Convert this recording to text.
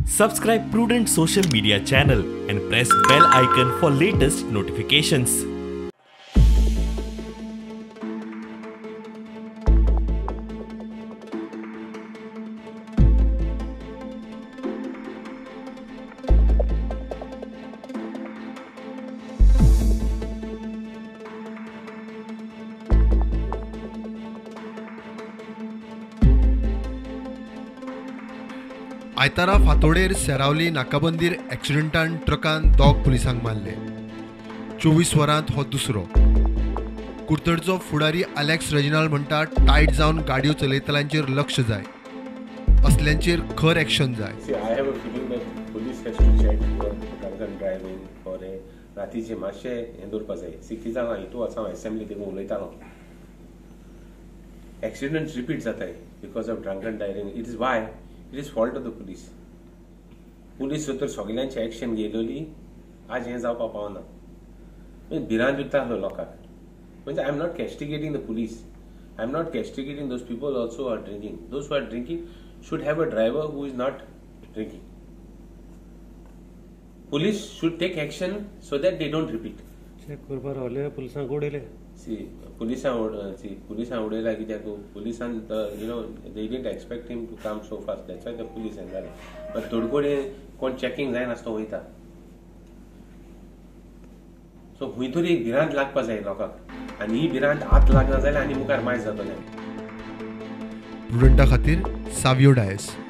Subscribe Prudent social media channel and press bell icon for latest notifications. आयतारा फातोडेर सेरावली नाकाबंदीर एक्सिडेंटान ट्रकान दोग पुलिसांक मारले. 24 वरांत हो दुसरो. कुर्तडचो फुडारी अलेक्स रेजिनाल्ड म्हणटा टायट जावन गाडयो चलयतल्यांचेर लक्ष जाय, असल्यांचेर खर एक्शन जाय. रातीचे मातशे हें दवरपा जाय. कितें जालां हितू वचून असेंब्ली देखून उलयतालो. एक्सिडेंट्स रिपीट जाताय because of drunken driving. It is why it is fault of the police. Police जर सगळ्यांची एक्शन घेतली आज हें जावपा पावना. भिरांत दितालो लोकांक. म्हणजे I am not castigating the police. I am not castigating those people also are drinking. Those who are drinking should have a driver who is not drinking. Police should take action so that they don't repeat. Check करपार हले पुलिसांक उडयले. See, पुलिसांक उडयला कित्याक पुलिसान they didn't expect him to come so fast. That's why the police and जाले. But तोडकोडे कोण checking जायनासतो वयता. So हुंय तरी एक भिरांत लागपा जाय लोकांक. आनी ही भिरांत आत लागना जाल्यार आनी मुखार मायज जातलें. प्रुडंटा खातीर सावियो डायस.